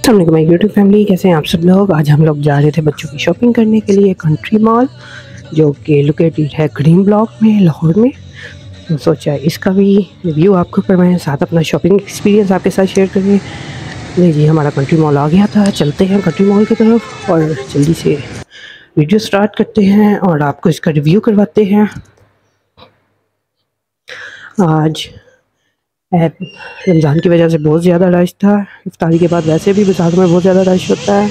अस्सलाम my YouTube family, कैसे हैं आप सब लोग। आज हम लोग जा रहे थे बच्चों की शॉपिंग करने के लिए कंट्री मॉल, जो कि लोकेटेड है ग्रीन ब्लॉक में लाहौर में। तो सोचा इसका भी रिव्यू आपको करवाएं, साथ अपना शॉपिंग एक्सपीरियंस आपके साथ शेयर करें। जी हमारा कंट्री मॉल आ गया था, चलते हैं कंट्री मॉल की तरफ और जल्दी से वीडियो स्टार्ट करते हैं और आपको इसका रिव्यू करवाते हैं। आज रमज़ान की वजह से बहुत ज़्यादा रश था। इफ्तारी के बाद वैसे भी बाजार में बहुत ज़्यादा रश होता है,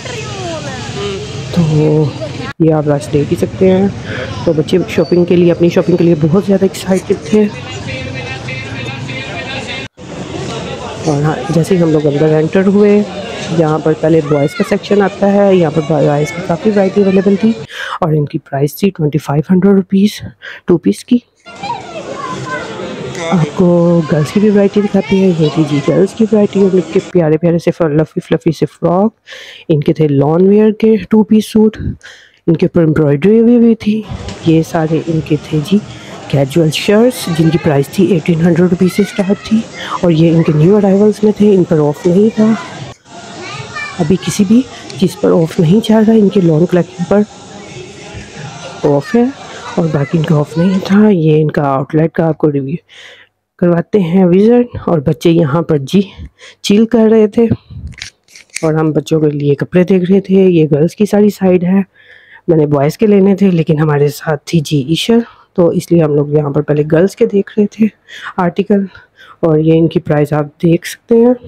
तो ये आप रश देख ही सकते हैं। तो बच्चे शॉपिंग के लिए, अपनी शॉपिंग के लिए बहुत ज़्यादा एक्साइटेड थे। और हाँ, जैसे ही हम लोग अंदर एंटर हुए, यहाँ पर पहले बॉयज़ का सेक्शन आता है। यहाँ पर बॉयज़ की काफ़ी वैरायटी अवेलेबल थी और इनकी प्राइस थी 2500 रुपीज़ 2 पीस की। आपको गर्ल्स की भी वैरायटी दिखाती है। ये थी जी गर्ल्स की वैरायटी, और इनके प्यारे प्यारे से फ्लफ़ी से फ्रॉक। इनके थे लॉन वेयर के 2 पीस सूट, इनके ऊपर एम्ब्रॉयडरी भी थी। ये सारे इनके थे जी कैजुअल शर्ट्स, जिनकी प्राइस थी 1800 रुपीज़ से स्टार्ट थी। और ये इनके न्यू अराइवल्स में थे, इन पर ऑफ़ नहीं था। अभी किसी भी चीज़ पर ऑफ़ नहीं चल रहा है, इनके लॉन कलेक्शन पर ऑफ़ है और बाकी इनका ऑफ़ नहीं था। ये इनका आउटलेट का आपको रिव्यू करवाते हैं विज़िट। और बच्चे यहाँ पर जी चिल कर रहे थे और हम बच्चों के लिए कपड़े देख रहे थे। ये गर्ल्स की सारी साइड है, मैंने बॉयज़ के लेने थे, लेकिन हमारे साथ थी जी ईशा, तो इसलिए हम लोग यहाँ पर पहले गर्ल्स के देख रहे थे आर्टिकल। और ये इनकी प्राइस आप देख सकते हैं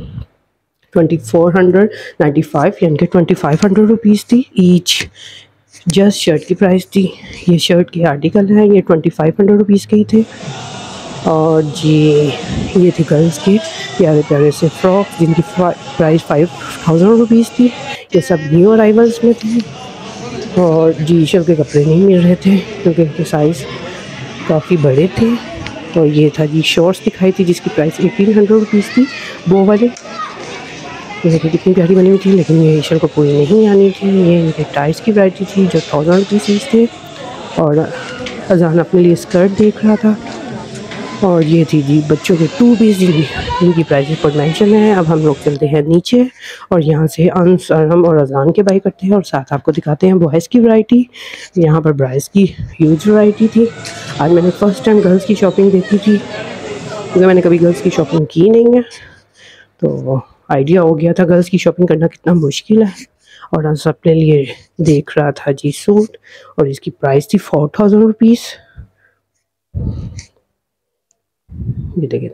2495, यानी कि 2500 रुपीज़ थी ईच। जस्ट शर्ट की प्राइस थी, ये शर्ट के आर्टिकल हैं, ये 2500 रुपीज़ के ही थे। और जी ये थी गर्ल्स के प्यारे प्यारे से फ्रॉक, जिनकी प्राइस 5000 रुपीज़ थी। ये सब न्यू अराइवल्स में थी। और जी ईशा के कपड़े नहीं मिल रहे थे क्योंकि इनके साइज़ काफ़ी बड़े थे। और ये था जी शॉर्ट्स दिखाई थी, जिसकी प्राइस 1800 रुपीज़ थी। वो वाले ये देखिए कितनी प्यारी बनी हुई थी, लेकिन ये ईशा को पूरी नहीं आनी थी। ये इनके टाइस की वैरायटी थी जो 1000 रुपीज़ थे। और अजान अपने लिए स्कर्ट देख रहा था। और ये थी जी बच्चों के 2 पीस, जिनकी प्राइस पर मेंशन है। अब हम लोग चलते हैं नीचे और यहाँ से अंस अरहम और अजान के बाई करते हैं और साथ आपको दिखाते हैं बॉयज़ की वैरायटी। यहाँ पर बॉयज़ की ह्यूज वैरायटी थी। आज मैंने फ़र्स्ट टाइम गर्ल्स की शॉपिंग देखी थी, क्योंकि मैंने कभी गर्ल्स की शॉपिंग की नहीं है, तो आइडिया हो गया था गर्ल्स की शॉपिंग करना कितना मुश्किल है। और अंस अपने लिए देख रहा था जी सूट, और इसकी प्राइस थी 4000 रुपीज़। ये देखिए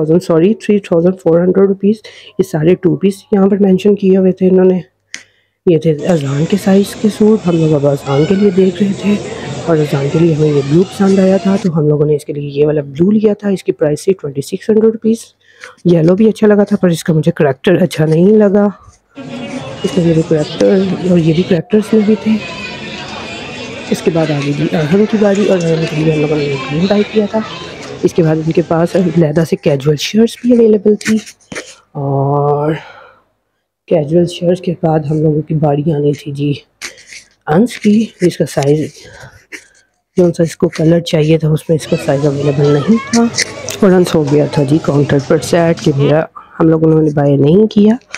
3400 रुपीज़। ये सारे 2 पीस यहाँ पर मेंशन किए हुए थे इन्होंने। ये थे अजान के साइज़ के सूट, हम लोग अब अजान के लिए देख रहे थे। और अजान के लिए हमें ये ब्लू पसंद आया था, तो हम लोगों ने इसके लिए ये वाला ब्लू लिया था। इसकी प्राइस थी 2600 रुपीज़। येलो भी अच्छा लगा था, पर इसका मुझे करैक्टर अच्छा नहीं लगा। इसका ये भी करैक्टर, और ये भी करैक्टर्स में भी थे। इसके बाद आ गई अरहम की बारी, और अरहम के लिए हम लोगों ने ग्रीन बाई किया था। इसके बाद इनके पास लहदा से कैजुअल शर्ट्स भी अवेलेबल थी। और कैजुअल शर्ट्स के बाद हम लोगों की बारी आनी थी जी अंश की, जिसका साइज़ जो सा इसको कलर चाहिए था उसमें इसका साइज़ अवेलेबल नहीं था। और अंश हो गया था जी काउंटर पर सेट कि मेरा हम लोगों ने बाय नहीं किया,